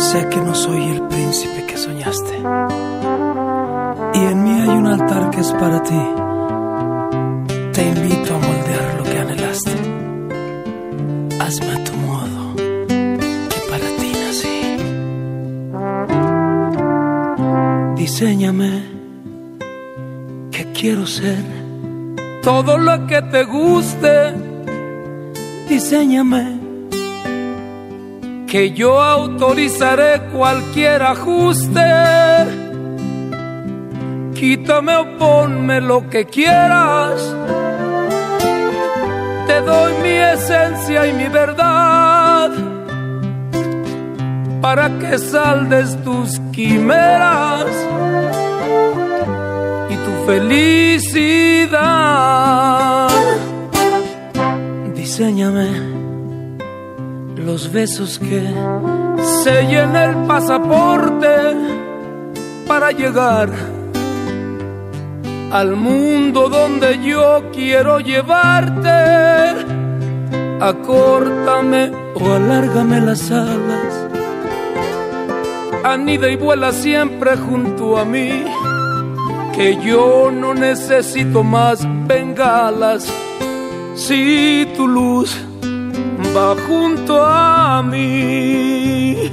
Sé que no soy el príncipe que soñaste, y en mí hay un altar que es para ti. Te invito a moldear lo que anhelaste. Hazme a tu modo, que para ti nací. Diséñame, que quiero ser todo lo que te guste. Diséñame, que yo autorizaré cualquier ajuste. Quítame o ponme lo que quieras. Te doy mi esencia y mi verdad, para que saldes tus quimeras y tu felicidad. Diséñame los besos que sellen el pasaporte para llegar al mundo donde yo quiero llevarte. Acórtame o alárgame las alas, anida y vuela siempre junto a mí, que yo no necesito más bengalas si tu luz va junto a mí.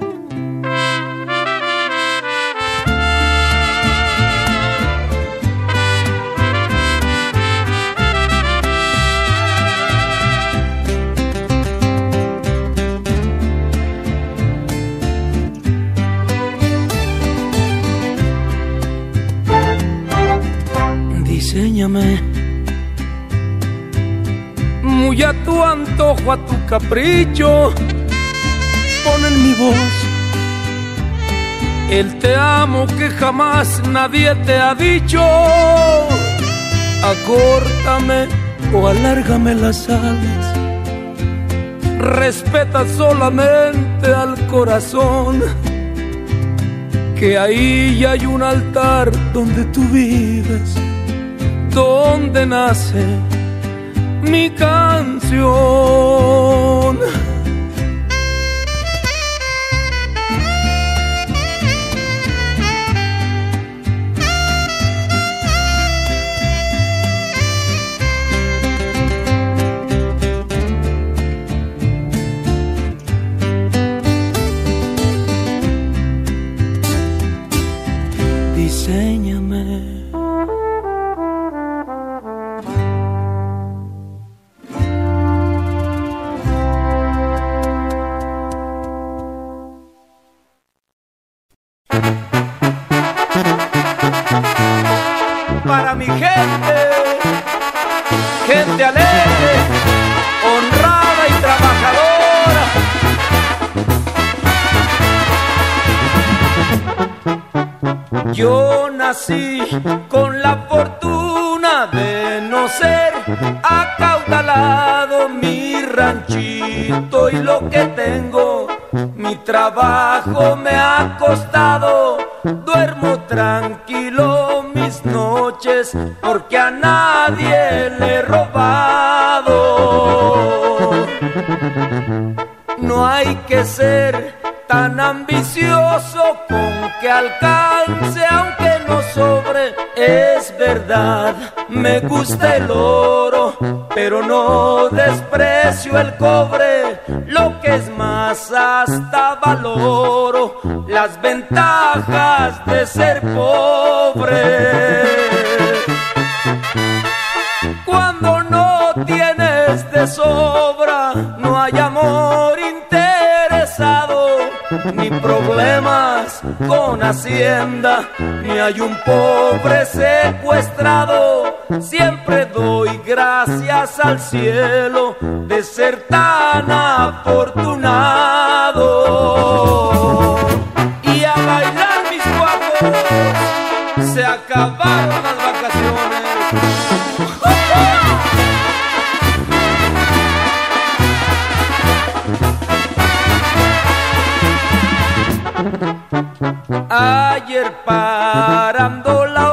Diséñame muy a tu antojo, a tu capricho. Pon en mi voz el te amo que jamás nadie te ha dicho. Acórtame o alárgame las alas, respeta solamente al corazón, que ahí hay un altar donde tú vives, donde nace mi canción. Diséñame. Para mi gente, gente alegre, honrada y trabajadora. Yo nací con la fortuna de no ser acaudalado. Mi ranchito y lo que tengo, mi trabajo me ha costado. Duermo tranquilo mis noches porque a nadie le he robado. No hay que ser tan ambicioso con que alcance aunque no sobre. Es verdad, me gusta el oro, pero no desprecio el cobre. Lo que es más, hasta valoro las ventajas de ser pobre. Cuando no tienes de sobra, no hay amor interesado, ni problemas con Hacienda, ni hay un pobre secuestrado. Siempre doy gracias al cielo de ser tan afortunado. Y a bailar mis guapos, se acabaron las vacaciones. Ayer parando la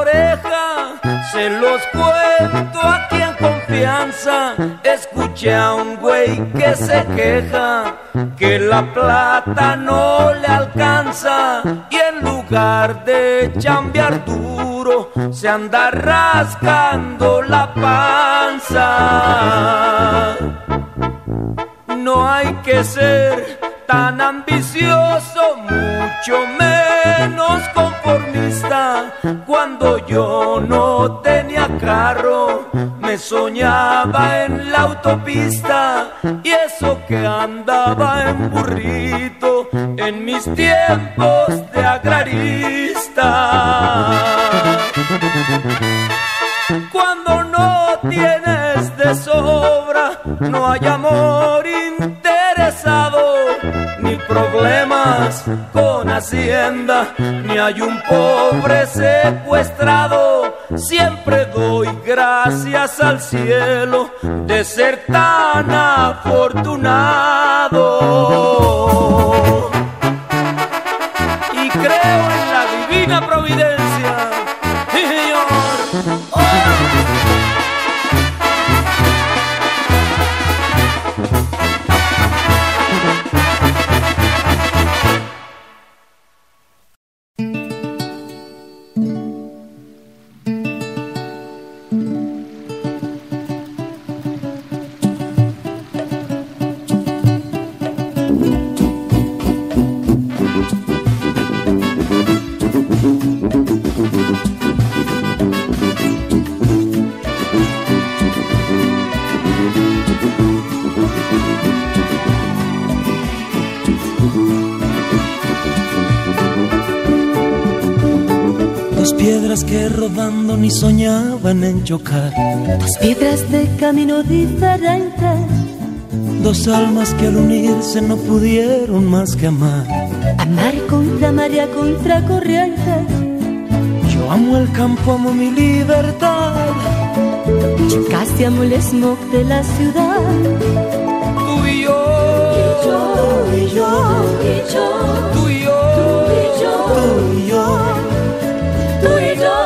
oreja, se los cuento aquí en confianza. Escuché a un güey güey que se queja que la plata no le alcanza y en lugar de chambear duro se anda rascando la panza. No hay que ser tan ambicioso, mucho menos conformista. Cuando yo no tenía carro, me soñaba en la autopista, y eso que andaba en burrito en mis tiempos de agrarista. Cuando no tienes de sobra, no hay amor interesado, ni problemas con Hacienda, ni hay un pobre secuestrado. Siempre doy gracias al cielo de ser tan afortunado, y creo en la divina providencia, Señor. ¡Oh! Piedras que rodando ni soñaban en chocar, dos piedras de camino diferente, dos almas que al unirse no pudieron más que amar. Amar contra marea, contra corriente. Yo amo el campo, amo mi libertad. Yo casi amo el smog de la ciudad. Tú y yo, tú y yo, tú y yo, tú y yo, tú y yo, tú y yo.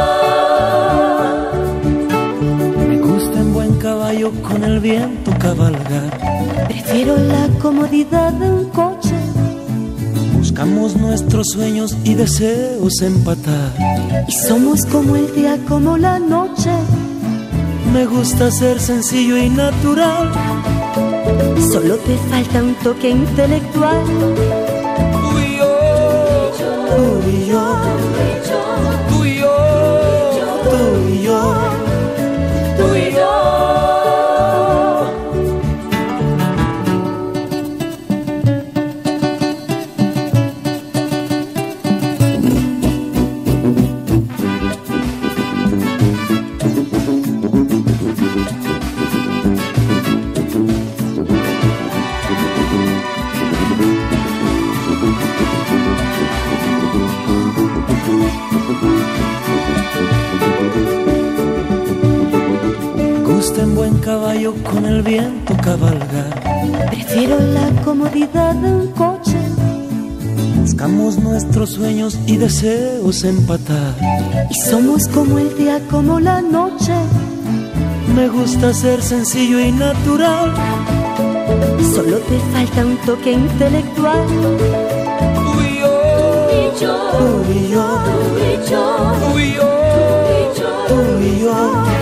Me gusta en buen caballo con el viento cabalgar. Prefiero la comodidad de un coche. Buscamos nuestros sueños y deseos empatar, y somos como el día, como la noche. Me gusta ser sencillo y natural. Solo te falta un toque intelectual. tú y yo, Tú y yo, tú y yo, tú y yo, tú y yo. gusta en buen caballo con el viento cabalgar. Prefiero la comodidad de un coche. Buscamos nuestros sueños y deseos empatar, y somos como el día, como la noche. Me gusta ser sencillo y natural. Solo te falta un toque intelectual. tú y yo, Tú y yo, tú y yo, tú y yo, tú y yo.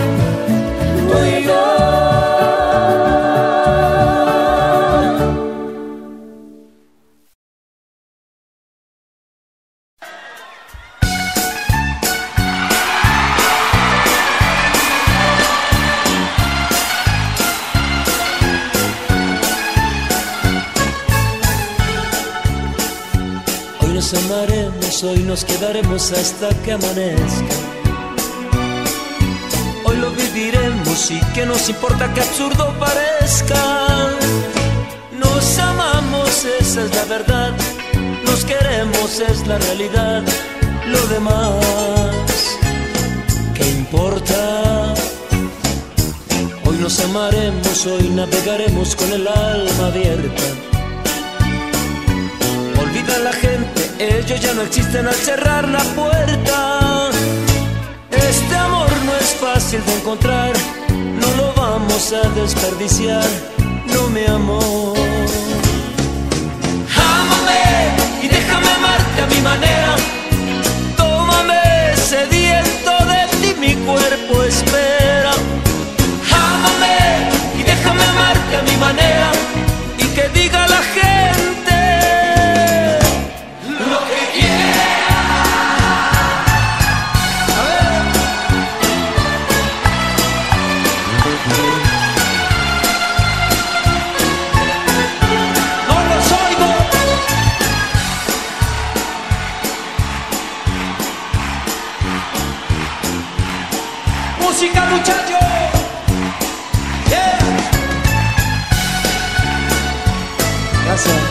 Hoy nos amaremos, hoy nos quedaremos hasta que amanezca. Hoy lo viviremos y que nos importa que absurdo parezca. Nos amamos, esa es la verdad. Nos queremos, es la realidad. Lo demás, ¿qué importa? Hoy nos amaremos, hoy navegaremos con el alma abierta. Olvida a la gente, ellos ya no existen al cerrar la puerta. Este amor no es fácil de encontrar, no lo vamos a desperdiciar. no me amó. Ámame y déjame amarte a mi manera. Tómame sediento de ti, mi cuerpo espera. Ámame y déjame amarte a mi manera. Y que diga la gente lo que quiera. A ver. No los oigo. Música, muchachos. Yeah. Gracias.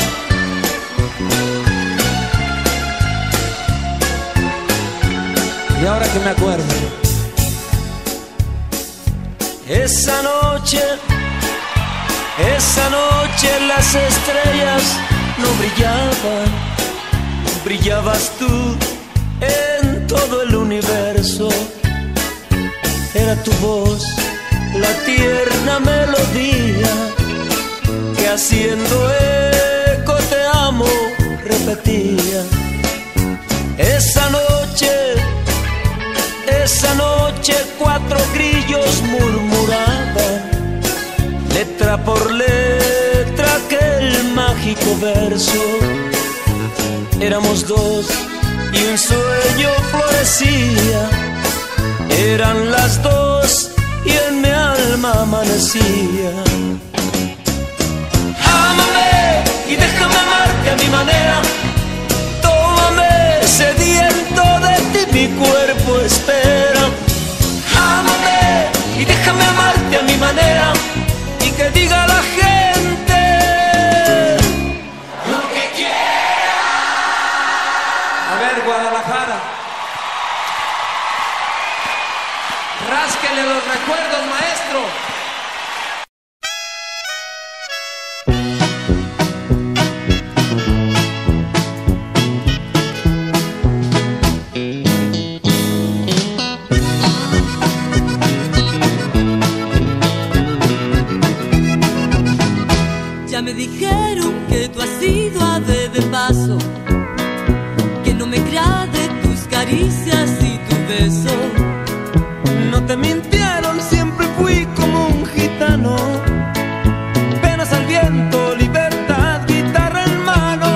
Y ahora que me acuerdo, esa noche las estrellas no brillaban, brillabas tú en todo el universo. Era tu voz, la tierna melodía que haciendo eco te amo repetía. Esa noche 4 grillos murmuraban, letra por letra aquel mágico verso. Éramos dos y un sueño florecía. Eran las 2 y en mi alma amanecía. Ámame y déjame amarte a mi manera. Tómame sediento de ti, mi cuerpo espera. Ámame y déjame amarte a mi manera. Y que diga la gente lo que quiera. A ver, Guadalajara, rásquele los recuerdos, maestro. Ya me dijeron que tú has ido a de paso, que no me agrade tus caricias y tu beso. No te mintieron, siempre fui como un gitano. Penas al viento, libertad, guitarra en mano.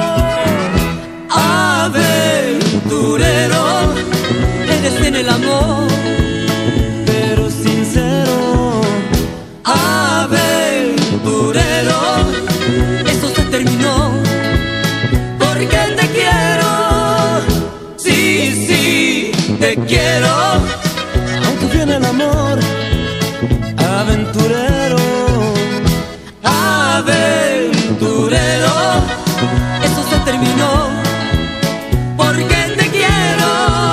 Aventurero, eres en el amor, pero sincero. aventurero, eso se terminó, porque te quiero, sí, sí, te quiero. Aunque viene el amor, aventurero. Aventurero, eso se terminó, porque te quiero.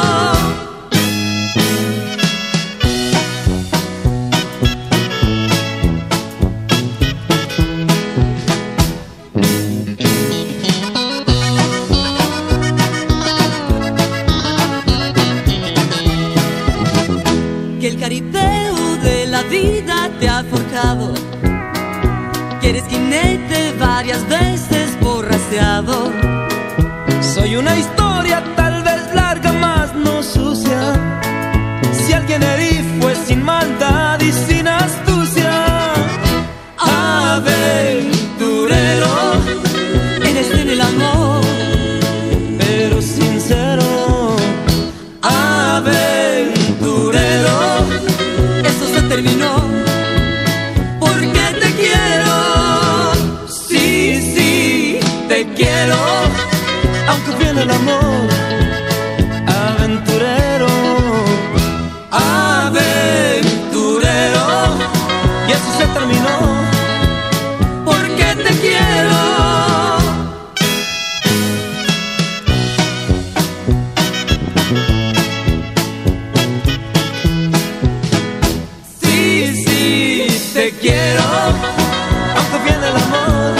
Que el caripeo de la vida te ha forjado, que eres jinete varias veces borraseado. Soy una historia tal vez larga, más no sucia. Si alguien herí fue sin maldad y sin astucia. Aventurero, eres en el amor, pero sincero. aventurero, eso se terminó, porque te quiero, sí, sí, te quiero. Aunque viene el amor, aventurero. Aventurero, Y eso se terminó, porque te quiero. Sí, sí, te quiero. aunque viene el amor.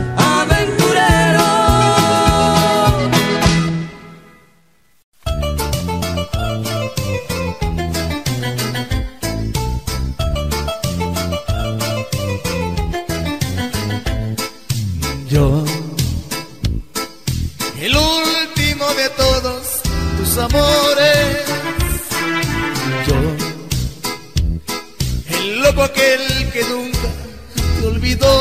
Aventurero. Yo, el último de todos tus amores. Yo, el loco aquel que nunca te olvidó.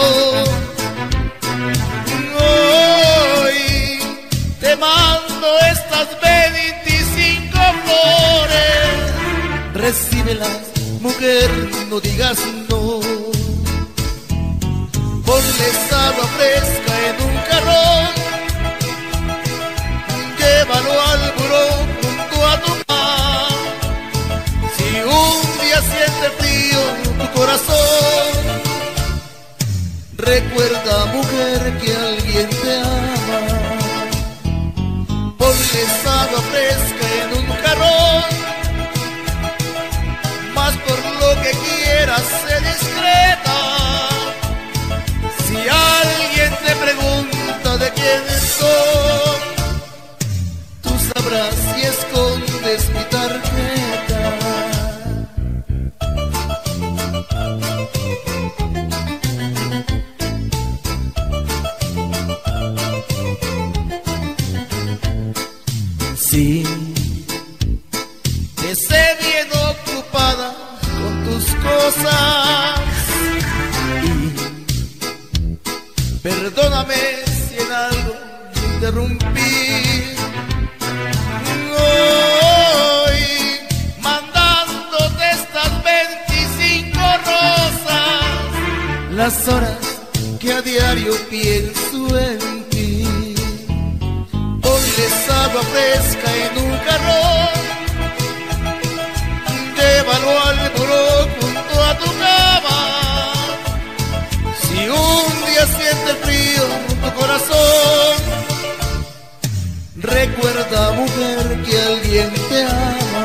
Hoy te mando estas 25 flores. Recíbelas, mujer, no digas no. Ponles agua fresca en un jarrón, llévalo al buró junto a tu cama. Si un día siente frío tu corazón, recuerda, mujer, que alguien te ama. Ponles agua fresca en un jarrón, más por lo que quieras, sé discreta. Si alguien te pregunta de quién soy, tú sabrás si escondes mi tarjeta. Sí, te sé bien ocupada con tus cosas. Perdóname si en algo te interrumpí. Hoy mandándote estas 25 rosas, las horas que a diario pienso en ti. Ponles agua fresca en un jarrón, llévalo al buró junto a tu cama. Si un día siente frío tu corazón, recuerda, mujer, que alguien te ama.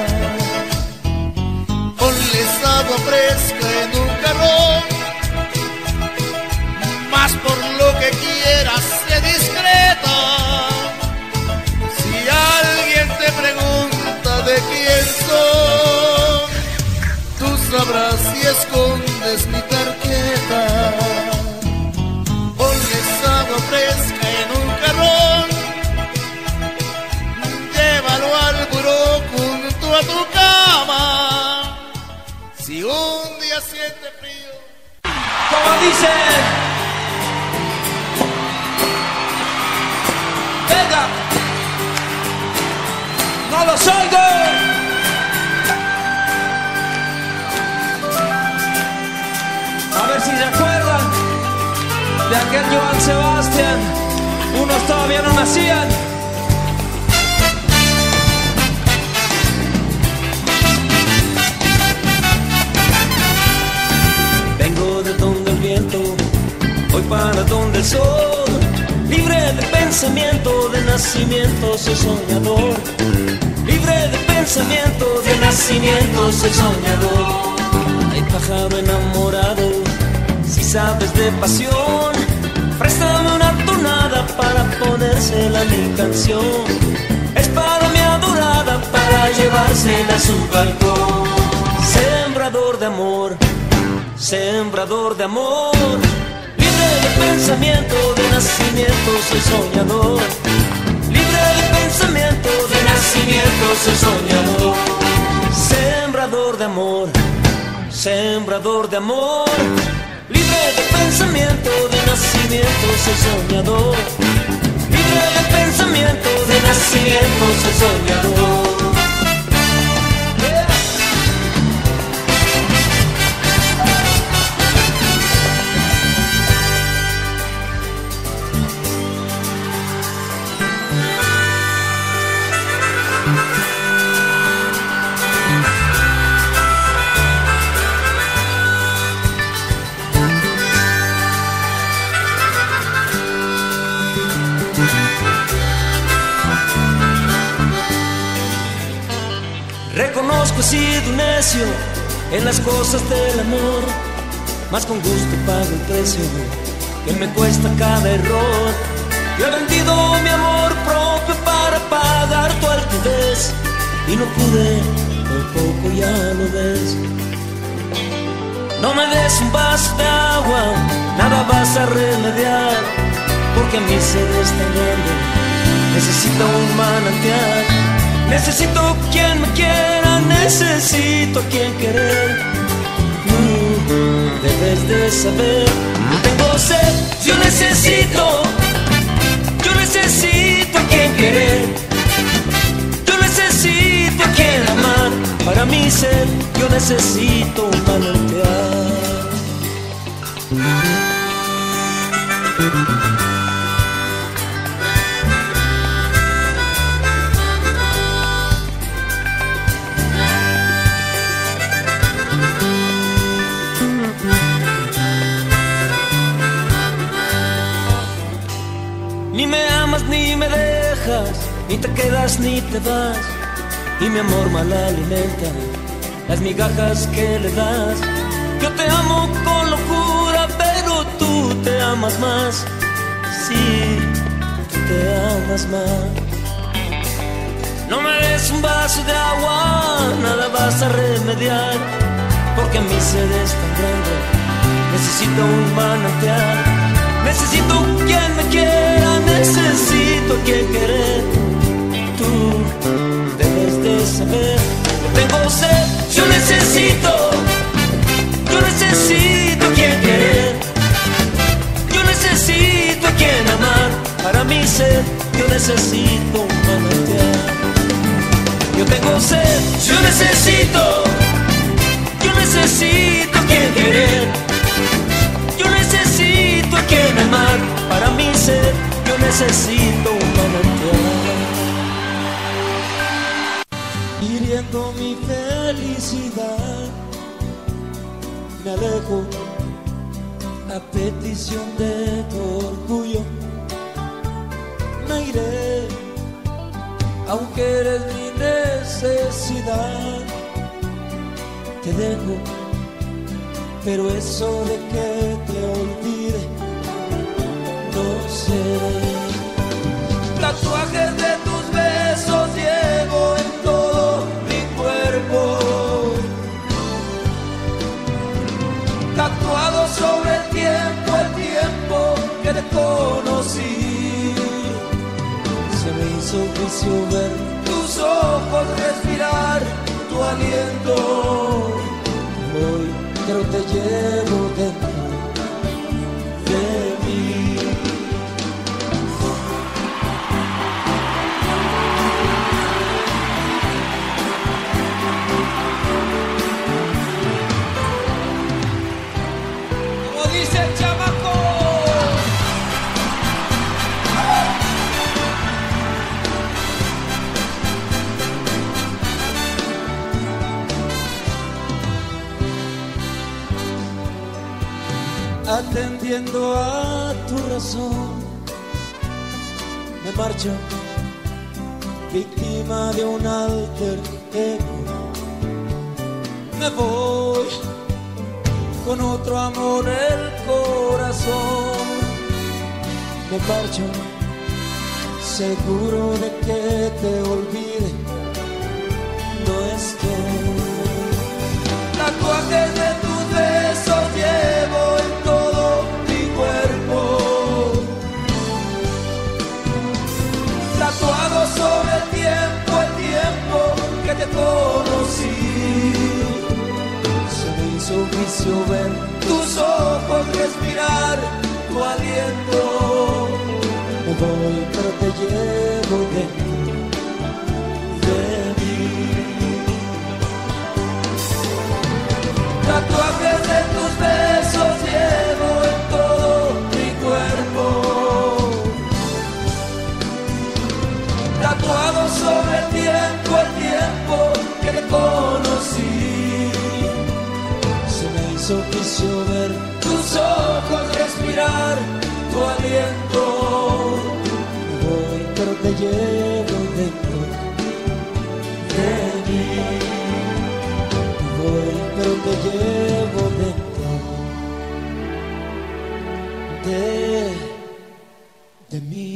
Ponles agua fresca en un jarrón, más por lo que quieras, sé discreta. Si alguien te pregunta de quién soy, tú sabrás si escondes mi tarjeta. Ponles agua fresca en un jarrón, llévalo al buró junto a tu cama. Si un día siente frío, como dicen, venga, no los oigo. A ver si se acuerdan de aquel Joan Sebastián. Unos todavía no nacían. Vengo de donde el viento, voy para donde el sol. Libre de pensamiento, de nacimiento soy soñador. Libre de pensamiento, de nacimiento soy soñador. Ay, pájaro enamorado, si sabes de pasión, préstame una tonada para ponérsela a mi canción. Es para mi adorada, para llevársela a su balcón. Sembrador de amor, sembrador de amor. Libre de pensamiento, de nacimiento soy soñador. Libre de pensamiento, de nacimiento soy soñador. Sembrador de amor, sembrador de amor. Libre de pensamiento, de nacimiento soy soñador. Libre de pensamiento, de nacimiento soy soñador. Reconozco he sido un necio en las cosas del amor, mas con gusto pago el precio que me cuesta cada error. Yo he vendido mi amor propio para pagar tu altivez y no pude, por poco ya lo ves. No me des un vaso de agua, nada vas a remediar. porque mi sed está grande. Necesito un manantial, necesito quien me quiera, necesito quien querer. Debes de saber, yo tengo sed, yo necesito a quien querer, yo necesito a quien amar. Para mi sed yo necesito un manantial. Ni me amas ni me dejas, ni te quedas ni te vas, y mi amor mal alimenta las migajas que le das. Yo te amo con locura, pero tú te amas más. Sí, tú te amas más. No me des un vaso de agua, nada vas a remediar, porque mi sed es tan grande. Necesito un manantial, necesito quien me quiera, necesito quien querer. Tú debes de saber, yo tengo sed, yo necesito quien querer, yo necesito a quien amar. Para mi sed yo necesito un manantial. Yo tengo sed, yo necesito quien querer, yo necesito a quien amar. Para mi sed yo necesito un manantial. Hiriendo mi felicidad, me alejo a petición de tu orgullo. Me iré, aunque eres mi necesidad. Te dejo, pero eso de que te olvide, no sé. Tatuajes de tus besos llevo en todo mi cuerpo, tatuado sobre el tiempo que te conocí. Se me hizo vicio ver tus ojos, respirar tu aliento. Hoy creo te llevo dentro de mí. Como dice el chamaco, atendiendo a tu razón, me marcho, víctima de un alter ego. Me voy con otro amor el corazón. Me marcho, seguro de que te olvide, no estoy. Tatuajes de tus besos llevo en todo mi cuerpo, tatuado sobre el tiempo que te conocí. Se me hizo vicio ver tus ojos, respirar tu aliento. Me voy, pero te llevo dentro de mí. Tatuajes de tus besos llevo en todo mi cuerpo, tatuado sobre el tiempo que te conocí. Se me hizo vicio ver tus ojos, respirar tu aliento. Me voy, pero te llevo dentro de mí. Me voy, pero te llevo dentro de mí.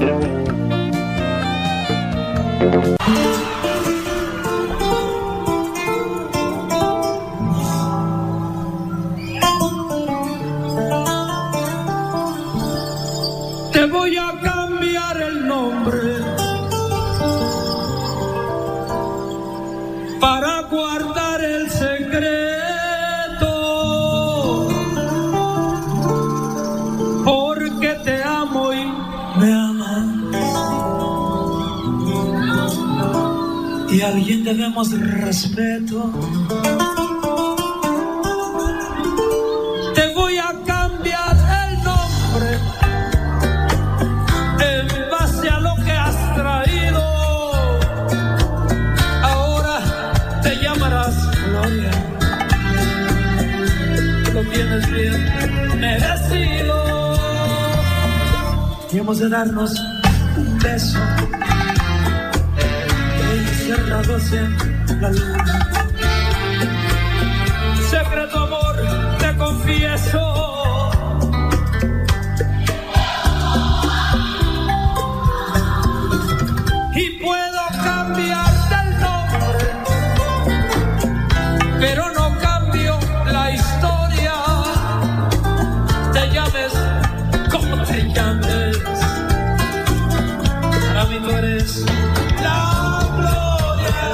Te voy a cambiar el nombre para guardar el secreto, porque te amo y me amas, y a alguien debemos respeto. Te voy a cambiar el nombre en base a lo que has traído. Ahora te llamarás Gloria. Lo tienes bien merecido. Y hemos de darnos un beso encerrados en la luna. Secreto amor, te confieso. Y puedo cambiarte el nombre, pero no cambio la historia. Te llames como te llames, para mí tú eres la gloria.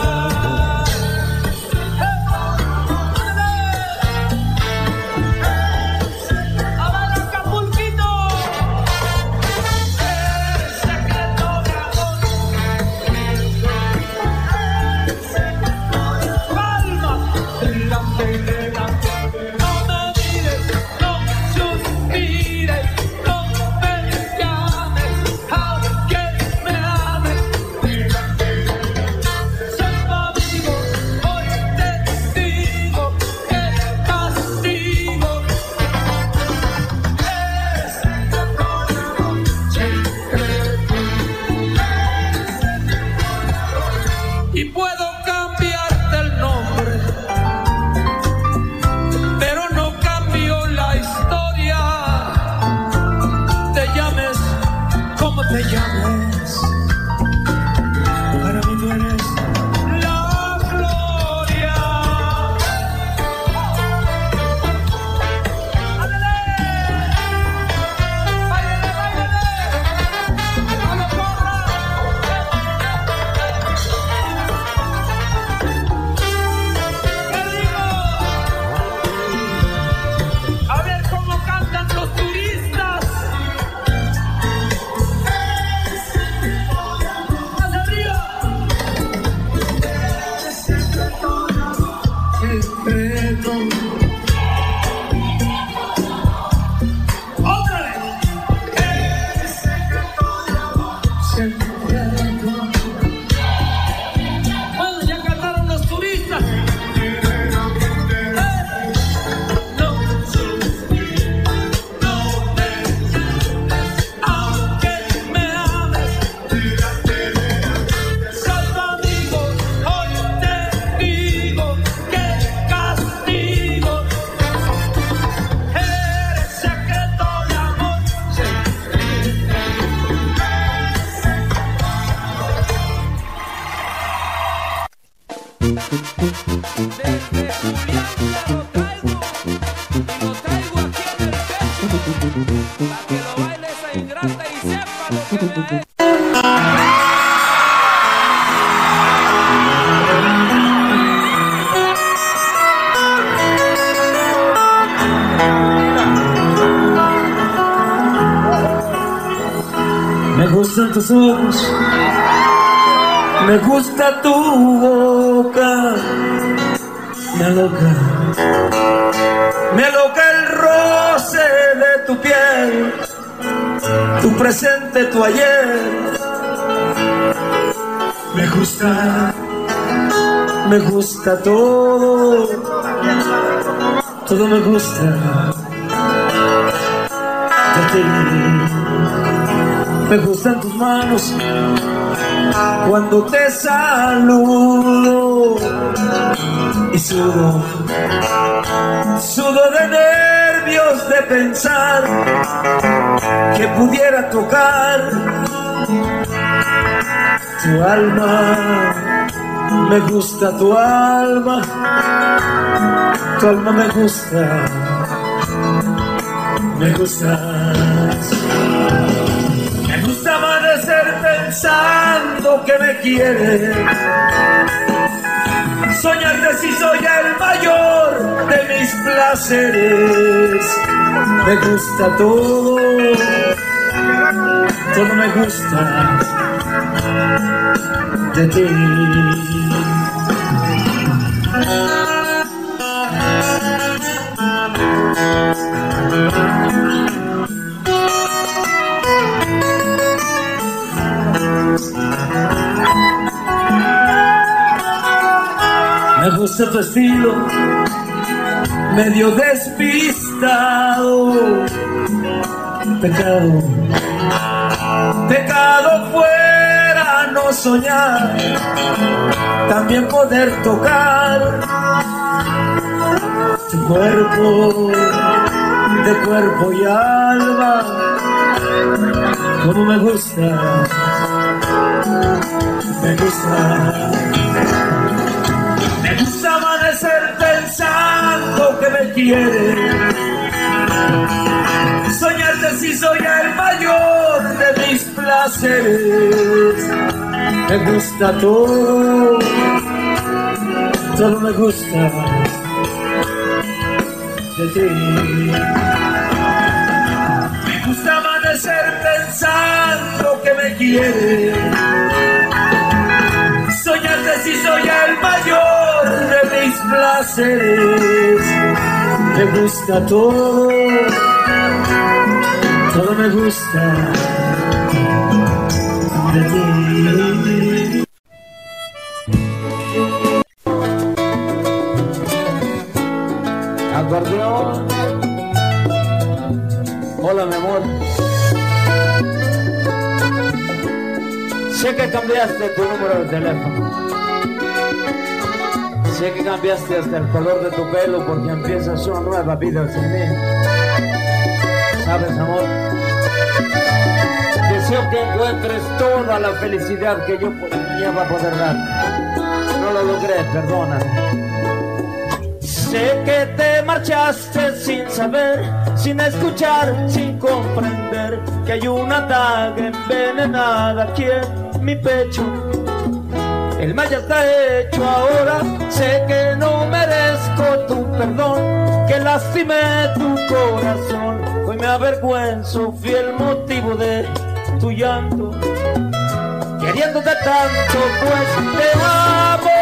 Y puedo cambiarte el nombre, pero no cambio la historia. Te llames como te llames, para mí tú eres la gloria. ¡Ándale! ¡Báilale, báilale! ¡No lo corras! A ver cómo cantan los turistas. ¡Más arriba! Secreto. ¡Otra vez! Secreto. Bueno, ya cantaron los turistas. Desde Julián te lo traigo, y lo traigo aquí en el pecho, para que lo baile esa ingrata y sepa lo que me ha hecho. Me gustan tus ojos, me gusta tu boca, me aloca el roce de tu piel, tu presente, tu ayer. Me gusta todo, todo me gusta de ti. Me gustan tus manos cuando te saludo y sudo de nervios de pensar que pudiera tocar Tu alma, me gusta tu alma me gusta, me gustas. Me gusta amanecer pensando que me quieres, soñarte si soy el mayor de mis placeres. Me gusta todo, todo me gusta de ti. Me gusta tu estilo, medio despistado. Pecado, pecado fuera no soñar, también poder tocar tu cuerpo, de cuerpo y alma. Como me gusta, me gusta. Me gusta amanecer pensando que me quieres, soñarte si soy el mayor de mis placeres. Me gusta todo, todo me gusta de ti. Me gusta amanecer pensando que me quieres, soñarte si soy el mayor de mis placeres. Me gusta todo, todo me gusta de ti. Acordeón. Hola, mi amor. Sé que cambiaste tu número de teléfono. Sé que cambiaste hasta el color de tu pelo porque empiezas una nueva vida sin mí. ¿Sabes, amor? Deseo que encuentres toda la felicidad que yo podía poder darte. No lo logré, perdóname. Sé que te marchaste sin saber, sin escuchar, sin comprender que hay una daga envenenada aquí en mi pecho. El mal ya está hecho ahora, sé que no merezco tu perdón, que lastimé tu corazón. Hoy me avergüenzo, fui el motivo de tu llanto, queriéndote tanto, pues te amo.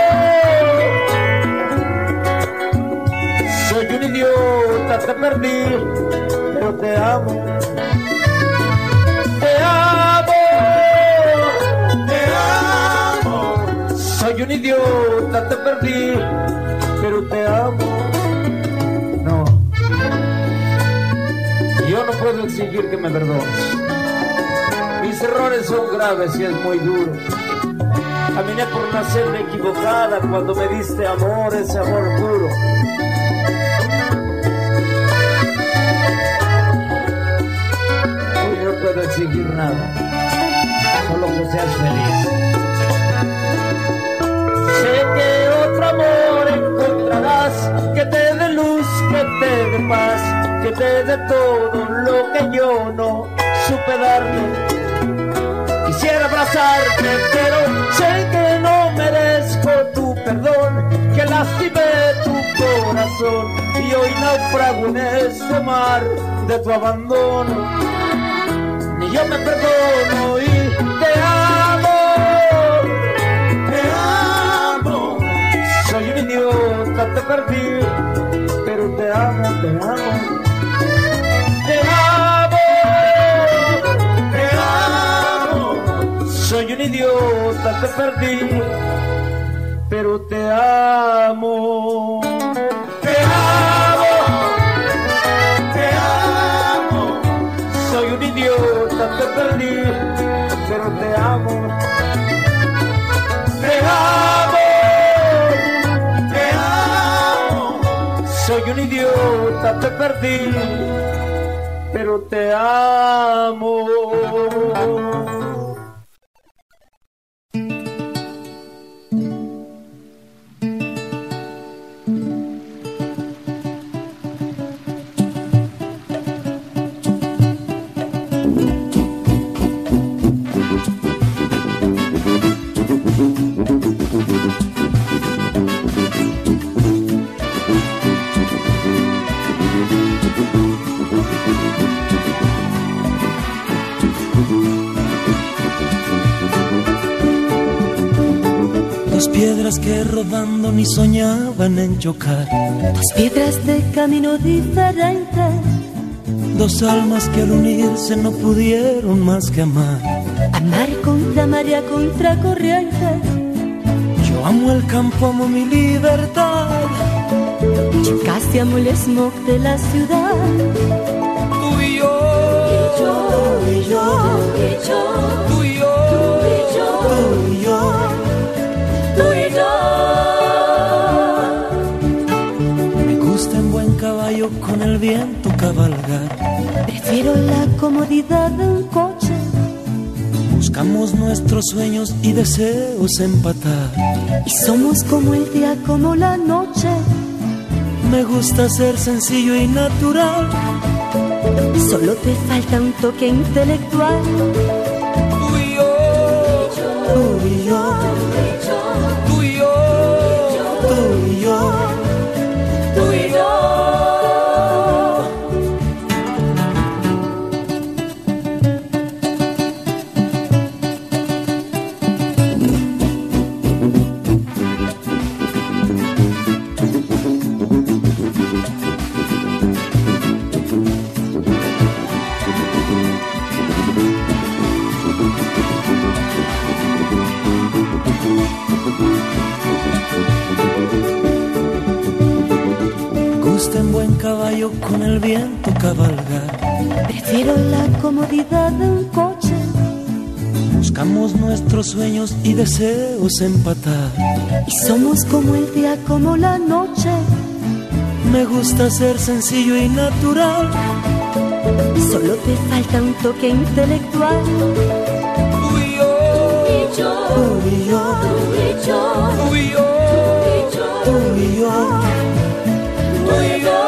Soy un idiota, te perdí, pero te amo. Te amo, te amo. Soy un idiota, te perdí, pero te amo. No, yo no puedo exigir que me perdones. Mis errores son graves y es muy duro. Caminé por una senda equivocada cuando me diste amor, ese amor puro. Hoy no puedo exigir nada, solo que seas feliz. Sé que otro amor encontrarás, que te dé luz, que te dé paz, que te dé todo lo que yo no supe darte. Quisiera abrazarte, pero sé que no merezco tu perdón, que lastimé tu corazón y hoy naufrago en ese mar de tu abandono. Ni yo me perdono y te amo, te amo. Soy un idiota, te perdí, pero te amo, te amo. Te amo, te amo. Soy un idiota, te perdí, pero te amo. Te amo, te amo. Soy un idiota, te perdí, pero te amo. Te amo, te amo. Soy un idiota, te perdí, pero te amo. piedras que rodando ni soñaban en chocar. Dos piedras de camino diferente, dos almas que al unirse no pudieron más que amar. amar contra marea, contra corriente. Yo amo el campo, amo mi libertad. Yo casi amo el smog de la ciudad. Tú y yo, Tú y yo, tú y yo, tú y yo, tú y yo. me gusta en buen caballo con el viento cabalgar. Prefiero la comodidad de un coche. Buscamos nuestros sueños y deseos empatar. Y somos como el día, como la noche. Me gusta ser sencillo y natural. Solo te falta un toque intelectual. Tú y yo, tú y yo, tú y yo, tú y yo, Tú y yo. gusta en buen caballo con el viento cabalgar. Prefiero la comodidad de un coche. Buscamos nuestros sueños y deseos empatar. Y somos como el día, como la noche. Me gusta ser sencillo y natural. Solo te falta un toque intelectual. Tú y yo, tú y yo, tú y yo, tú y yo, tú y yo.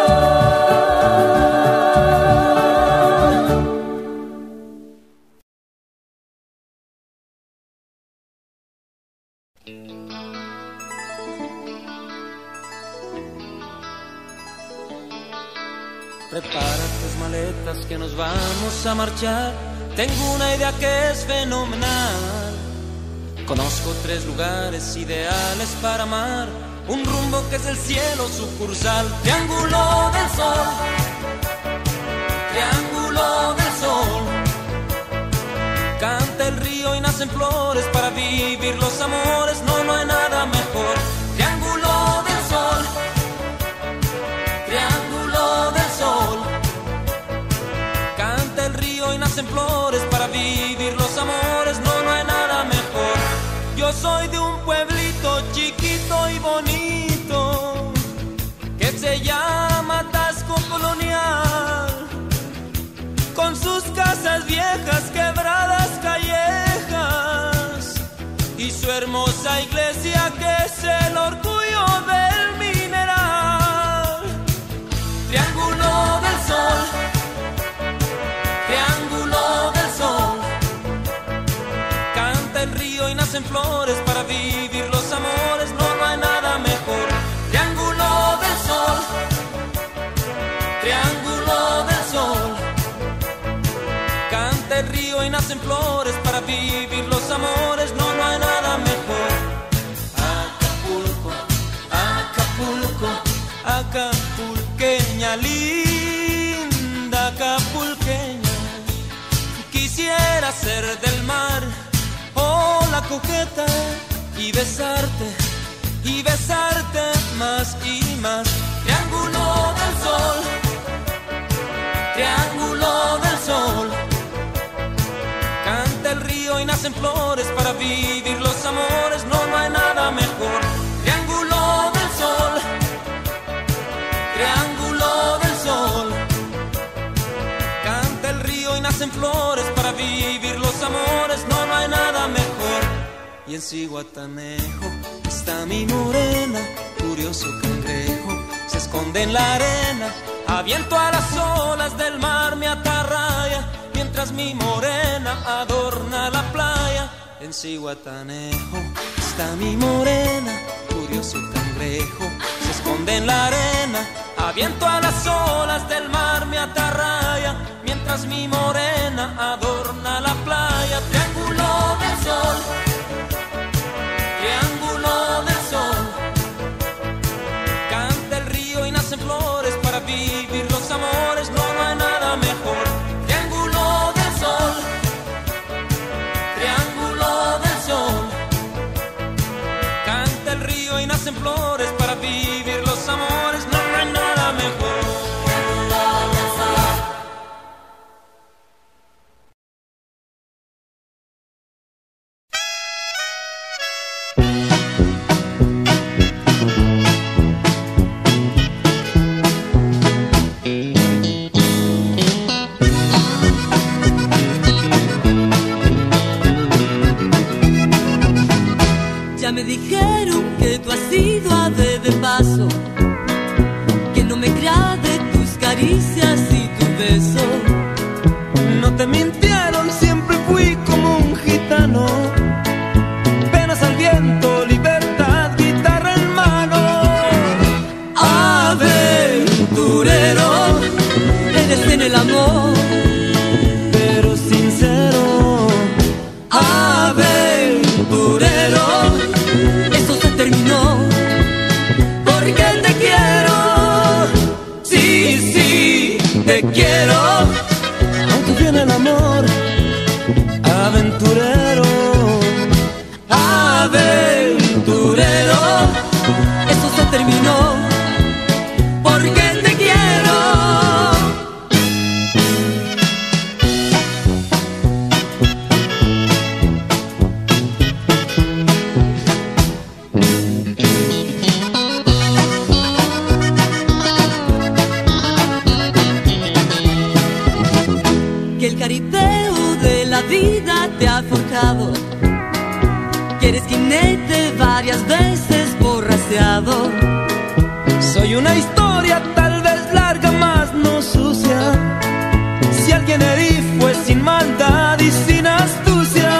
Prepara tus maletas que nos vamos a marchar. Tengo una idea que es fenomenal. Conozco 3 lugares ideales para amar. Un rumbo que es el cielo sucursal. Triángulo del Sol, Triángulo del Sol. Canta el río y nacen flores para vivir los amores. No, no hay nada mejor. Triángulo del Sol, Triángulo del Sol. Canta el río y nacen flores para vivir los amores. No, no hay nada mejor. Yo soy de un pueblito chiquito y bonito que se llama Tasco Colonial, con sus casas viejas, quebradas callejas y su hermosa iglesia que es el orgullo del mineral. Triángulo del Sol, Triángulo del Sol. Canta el río y nacen flores para vivir los amores. No, no hay nada mejor. Triángulo del Sol, Triángulo del Sol. Canta el río y nacen flores para vivir los amores. No, no hay nada mejor. Acapulco, Acapulco, acapulqueña linda, acapulqueña. Quisiera ser del mar o la coqueta y besarte más y más. Triángulo del Sol, Triángulo del Sol. Canta el río y nacen flores para vivir los amores. No, no hay nada mejor. Triángulo del Sol, Triángulo del Sol. Canta el río y nacen flores para vivir los amores. No, no hay nada mejor. Y en Zihuatanejo está mi morena, curioso cangrejo, se esconde en la arena. Aviento a las olas del mar, me atarraya, mientras mi morena adorna la playa. En Zihuatanejo está mi morena, curioso cangrejo, se esconde en la arena. Aviento a las olas del mar, me atarraya, mientras mi morena adorna la playa. Triángulo del Sol, Triángulo del en flores para vivir los amores, no hay nada mejor. Me dijeron que tú has ido a de paso, que no me agrade tus caricias y tu beso. No te mintieron, siempre fui como un gitano, penas al viento, libertad, guitarra en mano. Aventurero, eres en el amor, pero sincero. Aventurero, eso se terminó, porque te quiero, sí, sí, te quiero. Aunque viene el amor, aventurero. Aventurero, eso se terminó, porque te quiero. Que el cariteo de la vida te ha forjado, que eres jinete varias veces borraseado. Soy una historia tal vez larga, más no sucia. Si alguien herí fue sin maldad y sin astucia.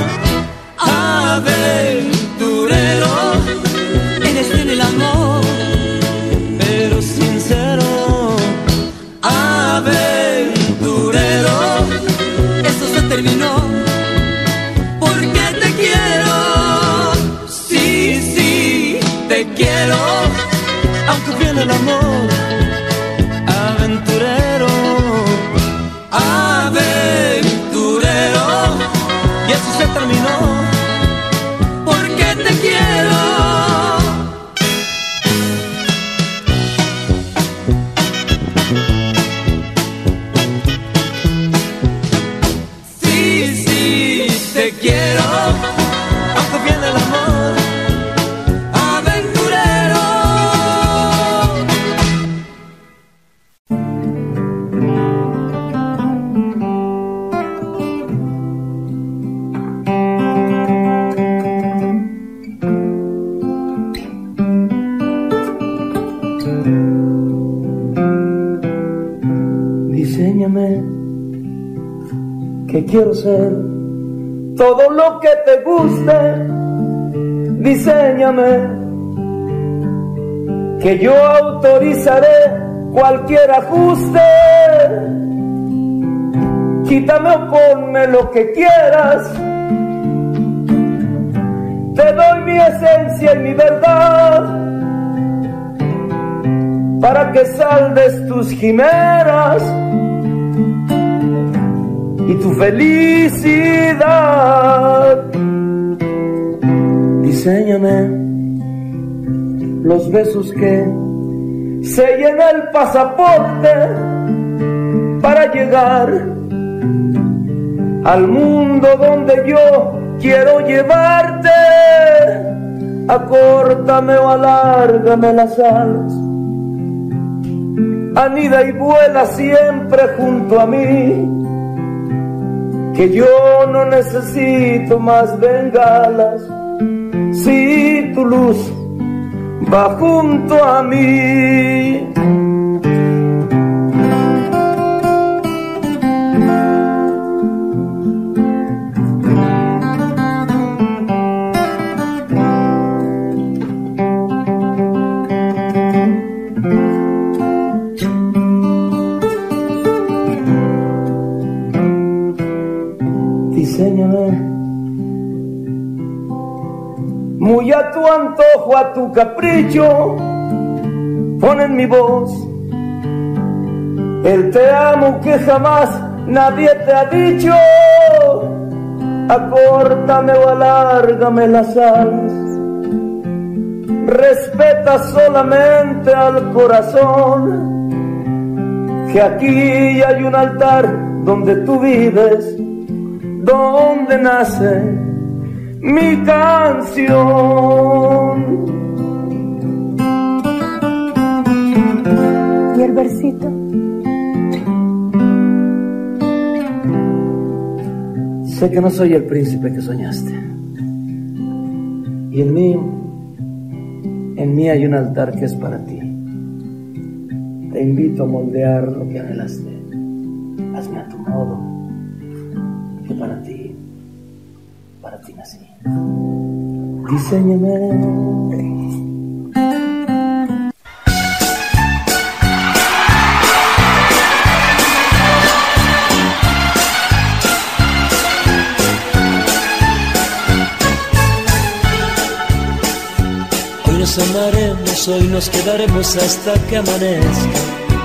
Aventurero, eres en el amor, pero sincero. Aventurero, eso se terminó, porque te quiero, sí, sí, te quiero. Aunque viene el amor, aventurero. Aventurero, Y eso se terminó, porque te quiero. Sí, sí, te quiero. aunque viene el amor. Aventurero. Diséñame que quiero ser todo lo que te guste. Diséñame que yo autorizaré cualquier ajuste. Quítame o ponme lo que quieras. Te doy mi esencia y mi verdad para que saldes tus quimeras y tu felicidad. Diséñame los besos que sellen el pasaporte para llegar al mundo donde yo quiero llevarte. Acórtame o alárgame las alas, anida y vuela siempre junto a mí, que yo no necesito más bengalas si tu luz va junto a mí. Diséñame muy a tu antojo, a tu capricho. Pon en mi voz el te amo que jamás nadie te ha dicho. Acórtame o alárgame las alas, respeta solamente al corazón, que aquí hay un altar donde tú vives, donde nace mi canción. ¿Y el versito? Sé que no soy el príncipe que soñaste, y en mí hay un altar que es para ti. Te invito a moldear lo que anhelaste. Hazme a tu modo, que para ti nací. Diséñame. Hoy nos amaremos, hoy nos quedaremos hasta que amanezca.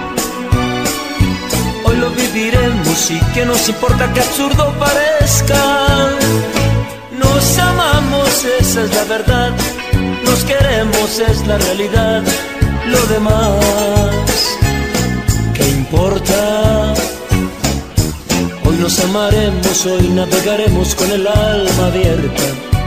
Hoy lo viviremos y que nos importa que absurdo parezca. Nos amamos, esa es la verdad. Nos queremos, es la realidad. Lo demás, ¿qué importa? Hoy nos amaremos, hoy navegaremos con el alma abierta.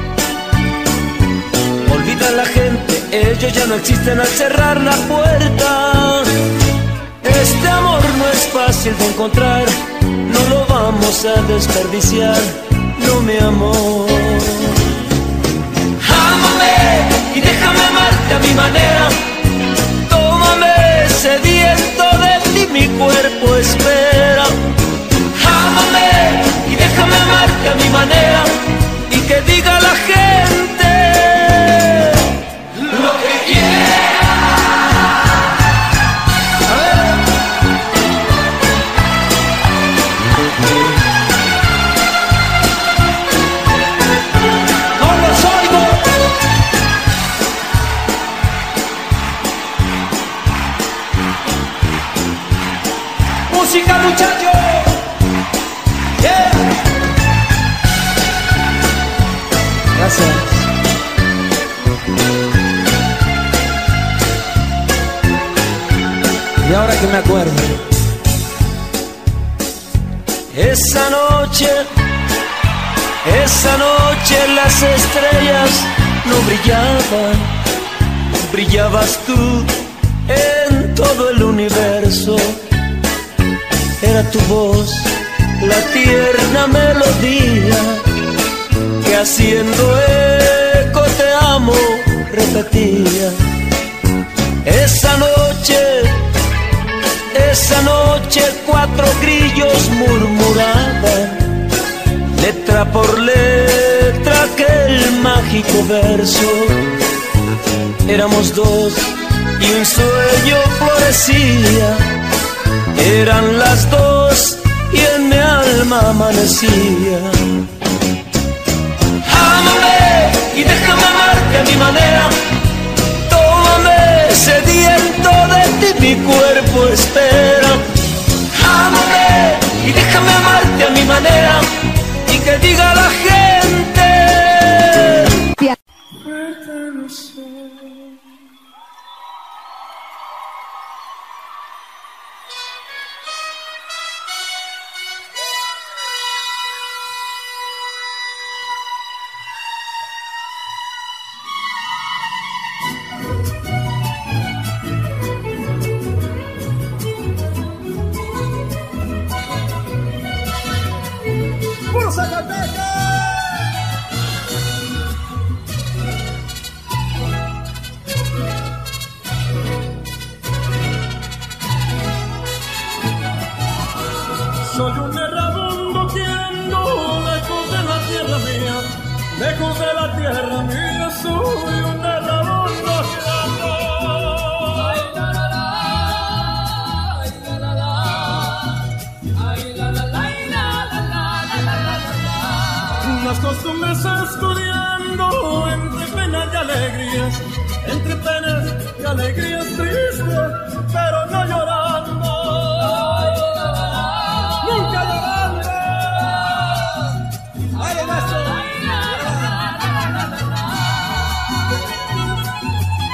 Olvida a la gente, ellos ya no existen al cerrar la puerta. Este amor no es fácil de encontrar, no lo vamos a desperdiciar, no mi amor. Ámame y déjame amarte a mi manera. Tómame sediento de ti, mi cuerpo espera. Ámame y déjame amarte a mi manera, y que diga la gente lo que quiera. A ver. No los oigo. Música, muchachos. Yeah. Gracias. Y ahora que me acuerdo, esa noche las estrellas no brillaban, brillabas tú en todo el universo. Era tu voz la tierna melodía que haciendo eco te amo repetía. Esa noche cuatro grillos murmuraban, letra por letra aquel mágico verso. Éramos dos y un sueño florecía. Eran las dos y en mi alma amanecía. Ámame y déjame amarte a mi manera. Tómame sediento de ti, mi cuerpo espera. Ámame y déjame amarte a mi manera, y que diga la gente. ¡Puro Zacatecas! Soy un errabundo queriendo lejos de la tierra mía, lejos de la tierra mía, soy un errabundo girando. Ay, la, la, la, ay, la, la, la, ay, la, la, la, la, las costumbres estudiando entre penas y alegrías, entre penas y alegrías tristes, pero no llorando. Nunca llorando. Ay, maestro.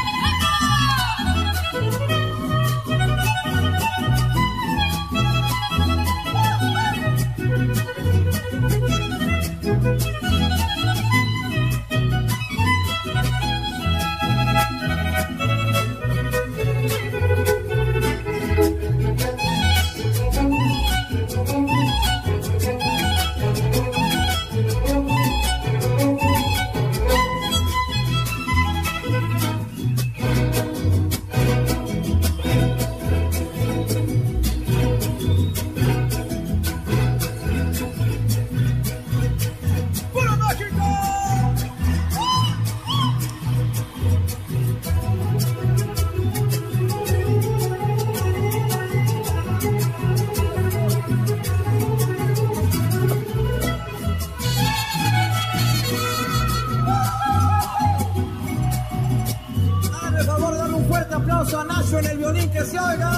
Pancho en el violín, que se oiga.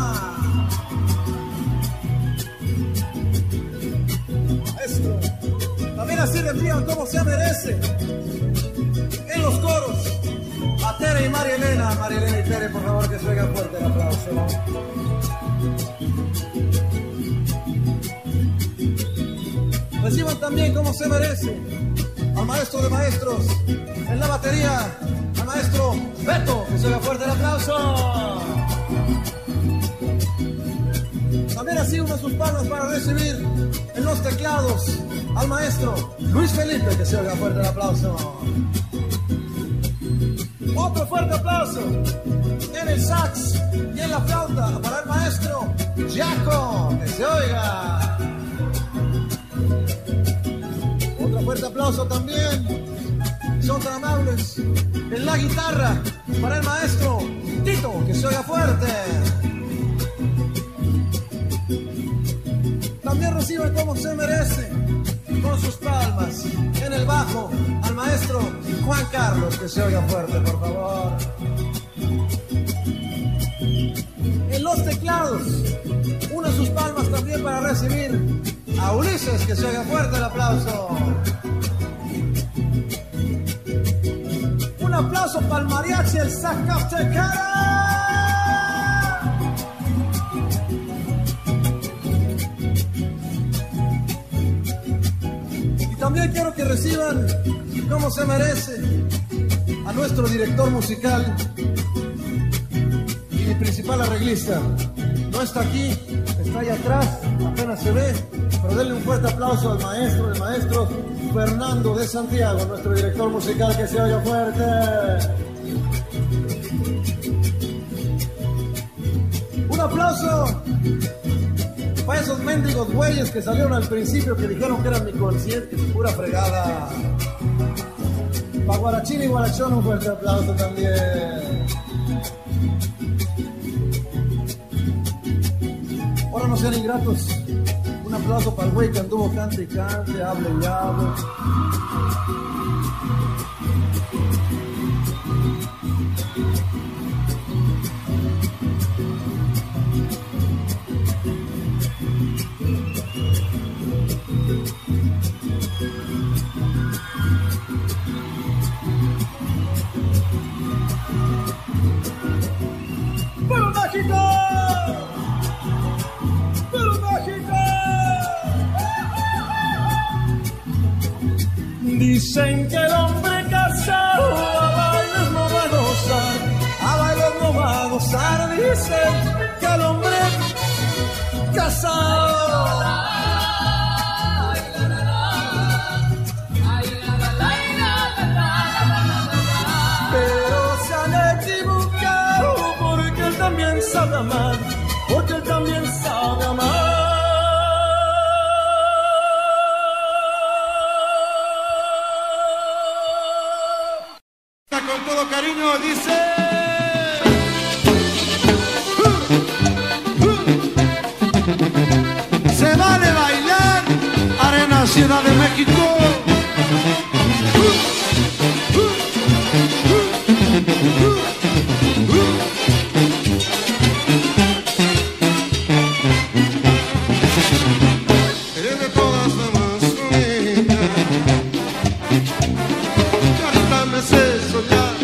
Maestro, también así refrían como se merece. En los coros, a Tere y María Elena. María Elena y Tere, por favor, que se oiga fuerte el aplauso. Reciban también como se merece al maestro de maestros en la batería, al maestro Beto, que se oiga fuerte el aplauso. También así unas sus palmas para recibir en los teclados al maestro Luis Felipe, que se oiga fuerte el aplauso. Otro fuerte aplauso en el sax y en la flauta para el maestro Jaco, que se oiga. Otro fuerte aplauso también, son tan amables, en la guitarra para el maestro Tito, que se oiga fuerte. También reciben como se merece con sus palmas en el bajo al maestro Juan Carlos, que se oiga fuerte, por favor. En los teclados, una de sus palmas también para recibir a Ulises, que se oiga fuerte el aplauso. Un aplauso para el mariachi, el Zacatecano. También quiero que reciban, como se merece, a nuestro director musical y mi principal arreglista. No está aquí, está ahí atrás, apenas se ve, pero denle un fuerte aplauso al maestro de maestros, Fernando de Santiago, nuestro director musical, que se oiga fuerte. Un aplauso para esos mendigos güeyes que salieron al principio, que dijeron que eran mi consciente, pura fregada. Para Guarachín y Guarachón un fuerte aplauso también. Ahora no sean ingratos. Un aplauso para el güey que anduvo cante y cante, hable y hable. Dicen que el hombre casado a bailes no va a gozar, a bailes no va a gozar. Dicen que el hombre casado pero se han equivocado, porque él también sabe amar, porque él también sabe amar. Con todo cariño dice: se vale bailar, Arena Ciudad de México. Eres de todas las más bonita, cántame ese soñar,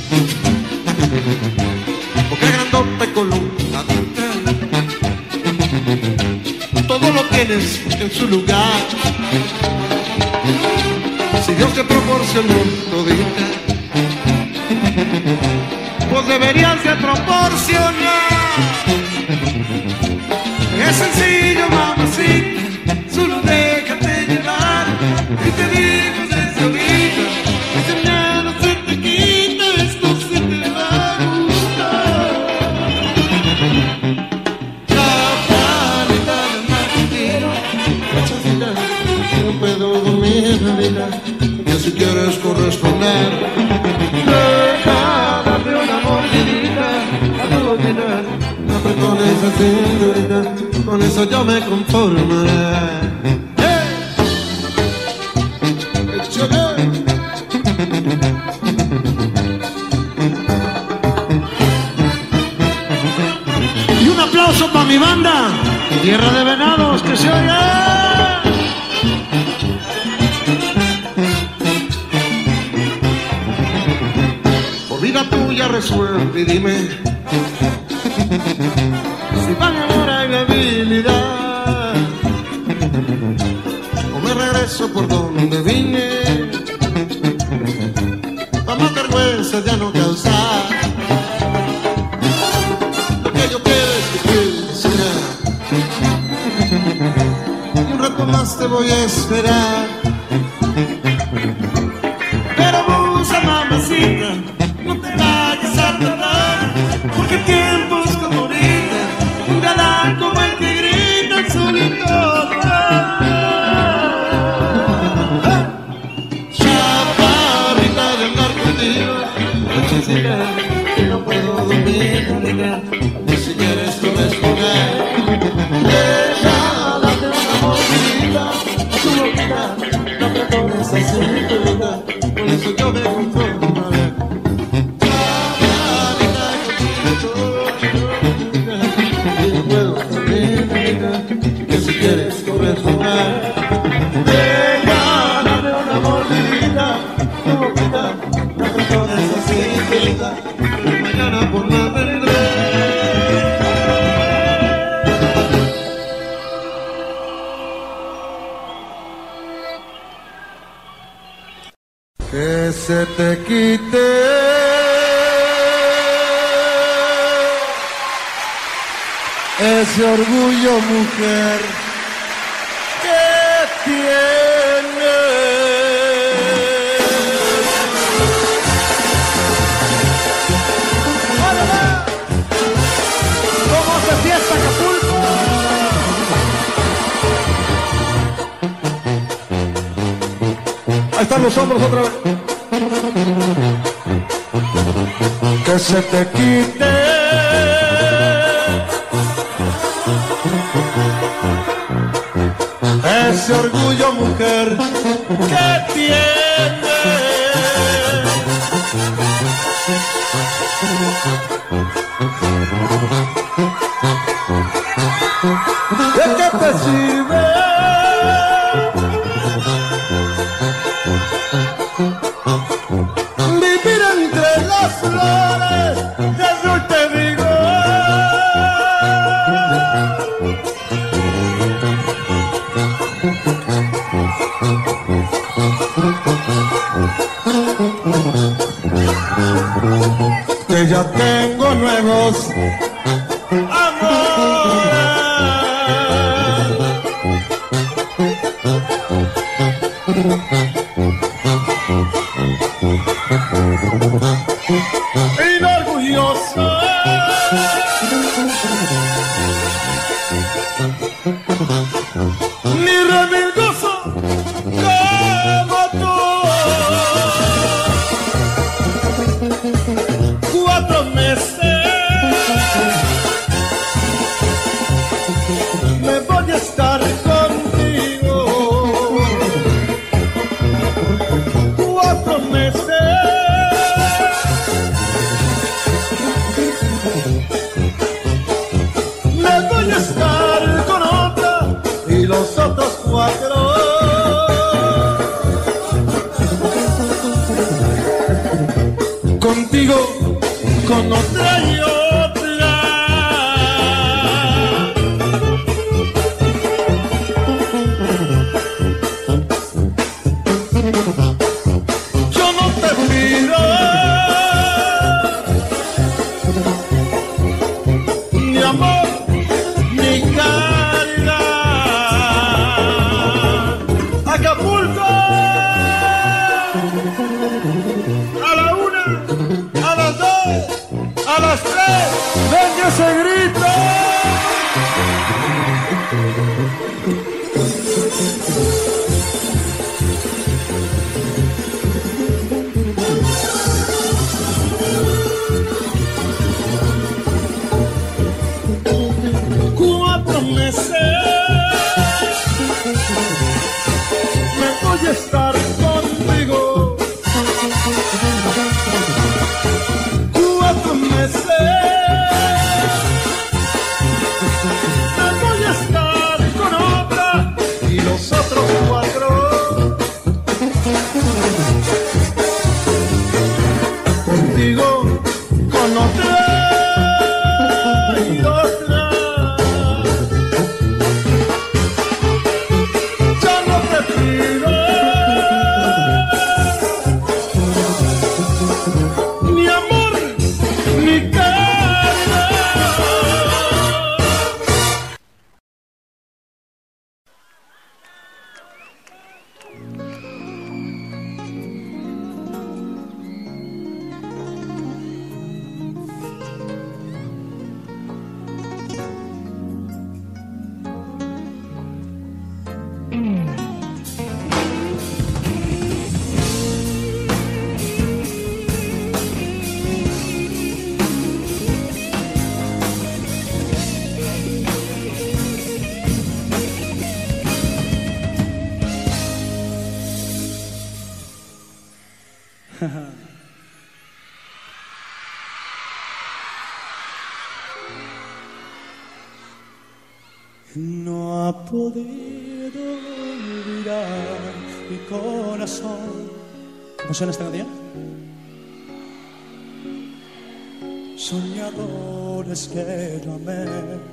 porque grandote columnadita, todo lo tienes en su lugar. Si Dios te proporcionó todita, pues deberías de proporcionar. Es sencillo, mamacita, solo déjate llevar. Y te digo desde ahorita, ese miedo se te quita, esto se te va a gustar. Chaparrita de martillero, cachacita, no puedo dormir la vida, que si quieres corresponder, deja darte una mordidita, a tu olvidar, apretones así, señorita. Con eso yo me conformaré. Tierra de venados, que se oiga. Por vida tuya resuelve y dime si van ahora en habilidad o me regreso por donde vine para más vergüenza ya no causar. Lo que yo quiero es que quieres y un rato más te voy a esperar. Pero musa mamacita, no te vayas a tardar, porque tiempos como ahorita, un galán como el que grita solito. Chaparrita de andar contigo, nochecita, que no puedo dormir, amiga, ni si quieres corresponder. Déjala de una mordida, tu boquita, no perdones a su vida, por eso yo me conformo. Que si quieres corresponder, déjala de una mordida, tu boquita, no perdones así tu vida, mañana por la vendré. Que se te quite ese orgullo, mujer, que tienes. ¡Órale! ¿Cómo se fiesta Acapulco? Ahí están los hombros otra vez. Que se te quite ese orgullo, mujer, que tienes. ¿De qué te sirve vivir entre las flores? Eso te digo. Que ya tengo nuevos amores. Inorgulloso, ni remilgoso como tú. 4 meses me voy a estar contigo. 4 meses me voy a estar con otra y los otros 4 contigo, con otra y otra. Yo no te pido ni amor ni caridad. Acapulco, a la 1, a las 2, a las 3, venga ese grito. Cuatro meses me voy a estar contigo. 4 meses me voy a estar No ha podido olvidar mi corazón. ¿Cómo suena esta canción? Soñadores que yo amé.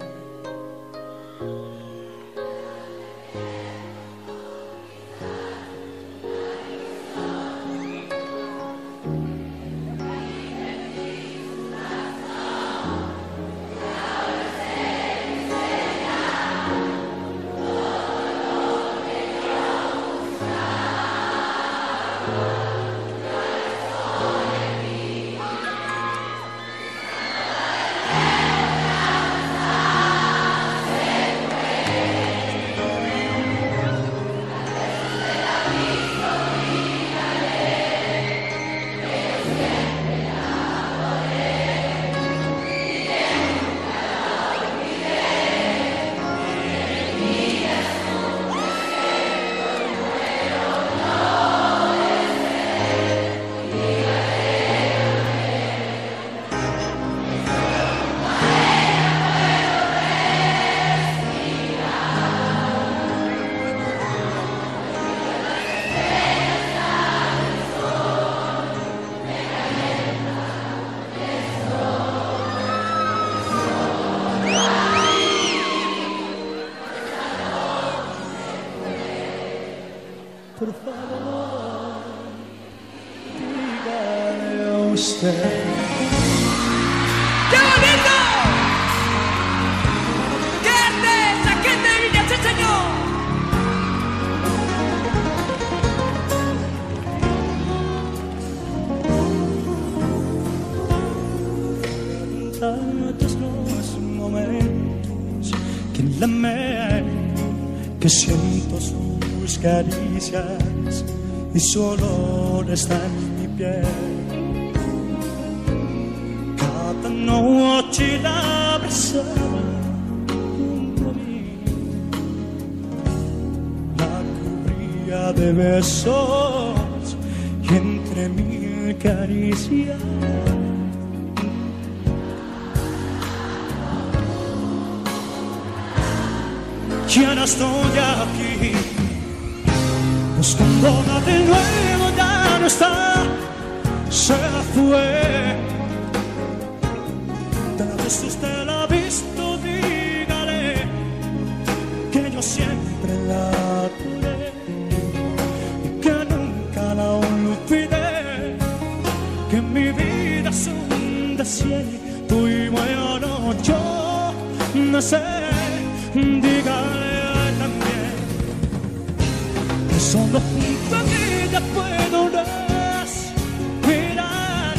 Por favor, dígale a usted. ¡Qué bonito! ¡Qué arte! ¡Chaquete de Villa, sí, señor! Tantos los momentos que en la mente que siento sus caricias y su olor está en mi piel. Cada noche la abrazaba junto a mí, la cubría de besos y entre mil caricias ya no estoy aquí, buscándola de nuevo, ya no está, se fue. Tal vez usted la ha visto, dígale que yo siempre la adoré y que nunca la olvidé, que mi vida es un desierto y bueno, yo no sé, dígale también que solo junto a ella puedo respirar.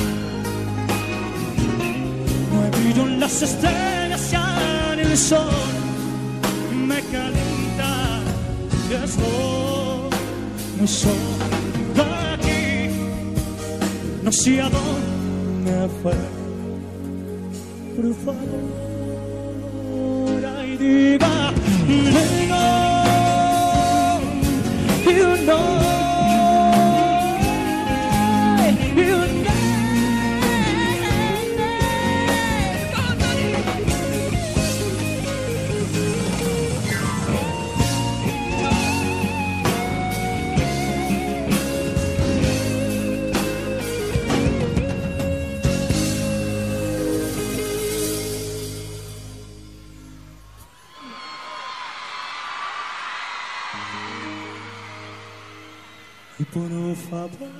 No hay brillo en las estrellas, ya en el sol me calienta y estoy muy solo aquí, no sé a dónde fue. Por favor, diga, you know, y por favor,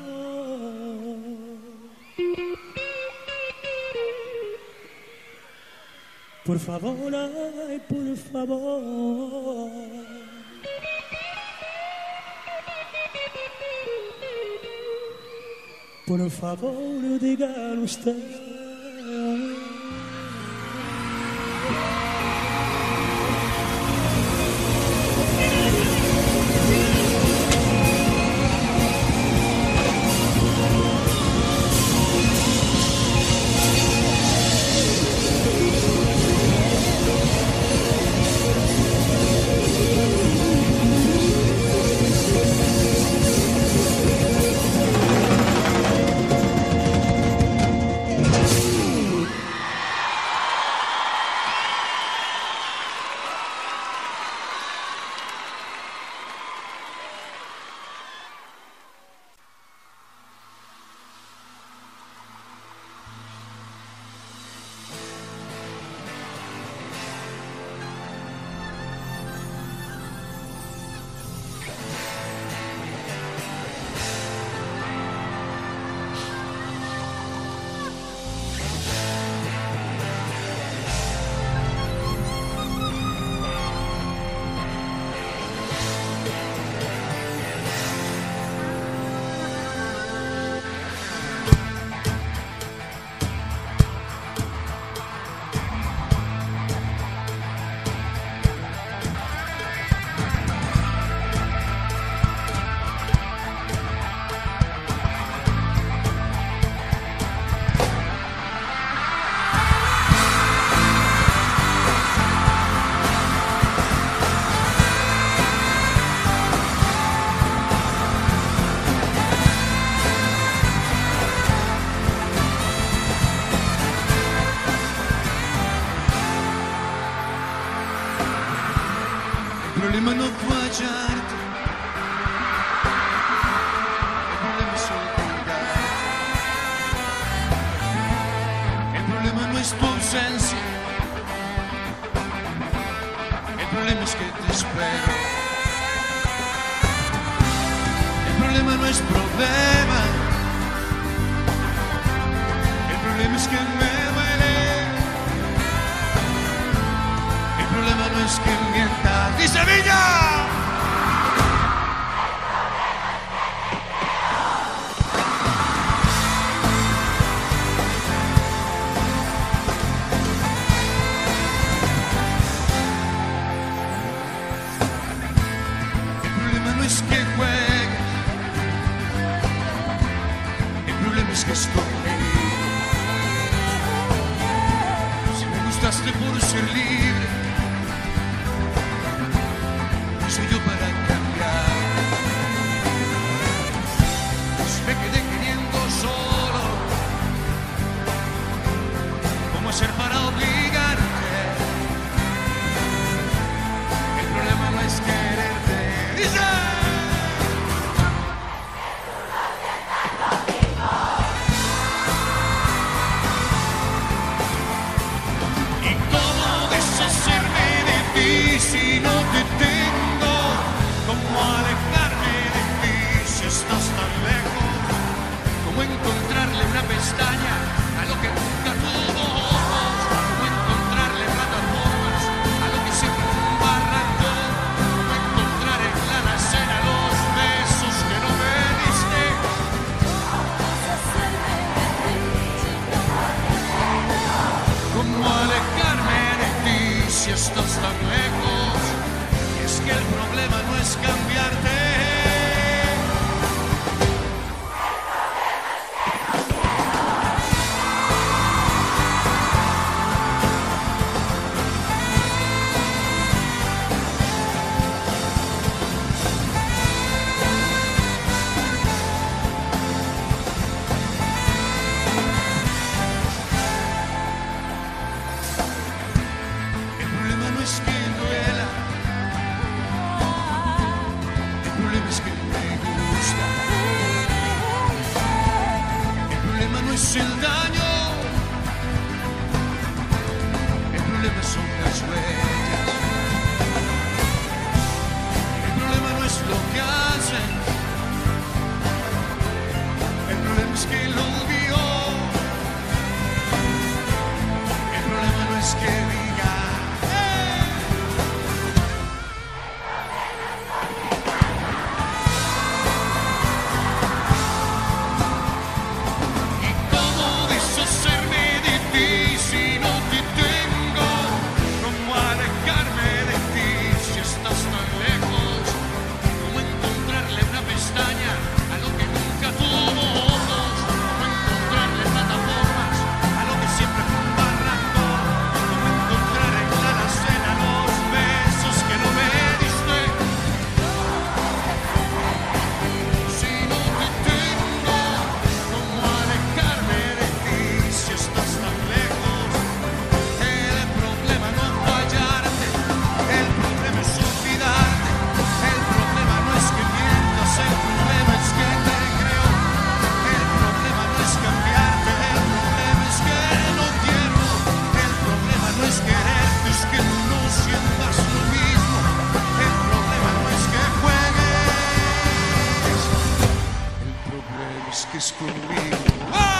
por favor, ay, por favor, por favor, dígalo usted. marcharte. El problema es olvidarte. El problema no es tu ausencia. El problema es que te espero. El problema no es problema. El problema es que me duele. El problema no es que mienta. ¡Dice Villa! El problema no es que juegues. El problema es que estoy conmigo. Si me gustaste por ser libre, soy yo para cambiar. Si me quedé queriendo solo, ¿cómo hacer para obligarte? El problema no es quererte. ¡Dice! Y cómo deshacerme de ti si no te tengo. Cómo alejarme de ti si estás tan lejos. Cómo encontrarle una pestaña a lo que nunca tuvo ojos. Cómo encontrarle plataformas a lo que siempre fue un barranco. Cómo encontrar en la alacena los besos que no me diste. Cómo alejarme de ti si estás tan lejos. Y es que el problema no es cambiarte. El problema no es que duela. El problema es que me gusta. El problema no es el daño. El problema son las huellas. El problema no es lo que hacen. El problema es que lo vio. El problema no es que diga. Y cómo deshacerme de ti si no te tengo. Cómo alejarme de ti si estás tan lejos. Cómo encontrarle una pestaña a lo que nunca tuvo ojos. Cómo encontrarle plataformas a lo que siempre fue un barranco. Cómo encontrar en la alacena los besos que no me diste. Si no te tengo, cómo alejarme de ti si estás tan lejos. El problema no es fallarte, el problema es olvidarte. El problema no es que mientas, el problema es que te creo. El problema no es cambiarte, el problema es que no quiero. El problema no es quererte, es que no sientas lo mismo. El problema no es que juegues, el problema es que es conmigo. ¡Ah!